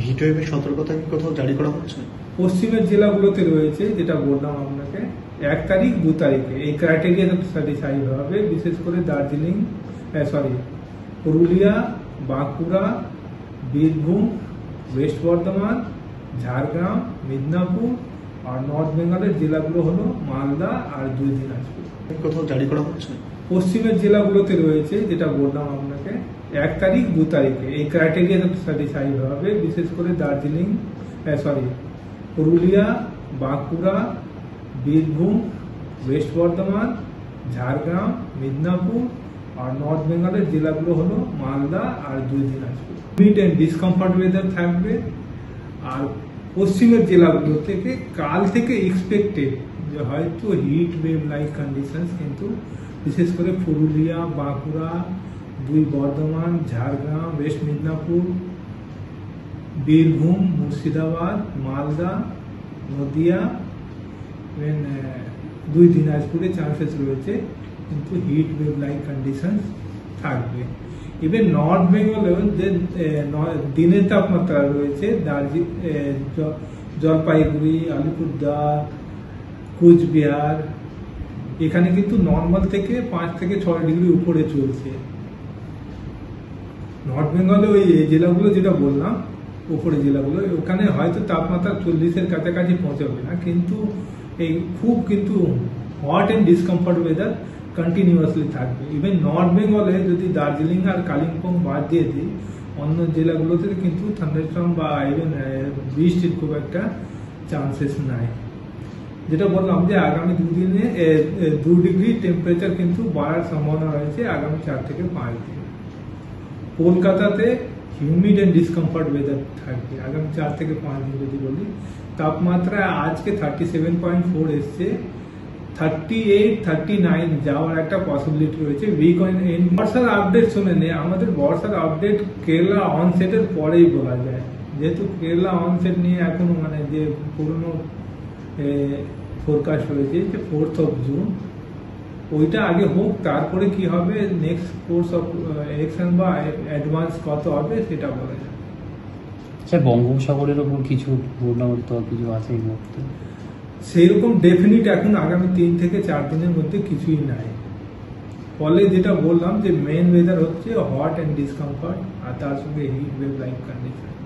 হিটওয়েভের সতর্কতা কি কোথাও জারি করা হচ্ছে? পশ্চিমের জেলাগুলোতে রয়েছে, যেটা বললাম আপনাকে 1 তারিখ 2 তারিখে এই ক্রাইটেরিয়া স্যাটিসফাই হবে। বিশেষ করে দার্জিলিং, পুরুলিয়া, বাঁকুড়া, বীরভূম, ওয়েস্ট বর্ধমান, ঝাড়গ্রাম, মিদনাপুর আর নর্থ বেঙ্গলের জেলাগুলো হলো মালদা আর 2 দিনাজপুর। কোথাও জারি করা হচ্ছে? পশ্চিমের জেলাগুলোতে রয়েছে, যেটা বললাম আপনাকে 1 তারিখ 2 তারিখে এই ক্রাইটেরিয়া স্যাটিসফাই হবে। বিশেষ করে দার্জিলিং, পুরুলিয়া, বাঁকুড়া, বীরভূম, ওয়েস্ট বর্ধমান, ঝাড়গ্রাম, মিদনাপুর আর নর্থ বেঙ্গলের জেলাগুলো হলো মালদা আর 2 Dinajpur. Heat and discomfort weather থাকবে। আর পশ্চিমের জেলাগুলো থেকে কাল থেকে এক্সপেক্টেড যে হয়তো হিট ওয়েভ লাইক কন্ডিশনস, কিন্তু বিশেষ করে পুরুলিয়া, বাঁকুড়া, 2 বর্ধমান, ঝাড়গ্রাম, ওয়েস্ট মিদনাপুর, বীরভূম, মুর্শিদাবাদ, মালদা, নদিয়া, 2 দিনাজপুরে চান্সেস রয়েছে, কিন্তু হিট ওয়েভ লাইক কন্ডিশনস থাকবে। ইভেন নর্থ বেঙ্গলেও যে দিনের তাপমাত্রা রয়েছে জলপাইগুড়ি, আলিপুরদুয়ার, কুচবিহার, এখানে কিন্তু নর্মাল থেকে 5 থেকে 6 ডিগ্রি উপরে চলছে। নর্থ বেঙ্গলে ওই জেলাগুলো যেটা বললাম, উপরে জেলাগুলো, ওখানে হয়তো তাপমাত্রা 40-এর কাছাকাছি পৌঁছাবে না, কিন্তু এই খুব কিন্তু hot and discomfort weather continuously থাকবে। ইভেন নর্থ বেঙ্গলে যদি দার্জিলিং আর কালিম্পং বাদ দিয়ে দিই, অন্য জেলাগুলোতে কিন্তু থান্ডারস্টর্ম বা ইভেন বৃষ্টির খুব একটা চান্সেস নাই। যেটা বললাম যে আগামী 2 দিনে 2 ডিগ্রি টেম্পারেচার কিন্তু বাড়ার সম্ভাবনা রয়েছে আগামী 4 থেকে 5 দিন। কলকাতাতে হিউমিড এন্ড ডিসকমফর্ট ওয়েদার থাকবে আগামী 4 থেকে 5 দিন। যদি বলি তাপমাত্রা আজকে 37.4 এসছে, 38, 39 যাওয়ার একটা পসিবিলিটি রয়েছে উইক এন্ড। বর্ষার আপডেট শুনে নে, আমাদের বর্ষার আপডেট কেরালা অনসেটের পরেই বলা যায়, যেহেতু কেরালা অনসেট নিয়ে এখনো মানে যে পুরনো ফোরকাস্ট রয়েছে যে 4th of June, ওইটা আগে হোক, তারপরে কি হবে নেক্সট কোর্স অফ অ্যাকশন বা অ্যাডভান্স কত হবে সেটা বলা যায়। স্যার বঙ্গোপসাগরের ওপর কিছু ঘূর্ণাবর্ত কিছু আছে এই মুহূর্তে? সেইরকম ডেফিনিট এখন আগামী 3 থেকে 4 দিনের মধ্যে কিছুই নাই। ফলে যেটা বললাম যে মেইন ওয়েদার হচ্ছে হট এন্ড ডিসকমফর্ট, আর তার সঙ্গে হিট ওয়েভ লাইক কন্ডিশন।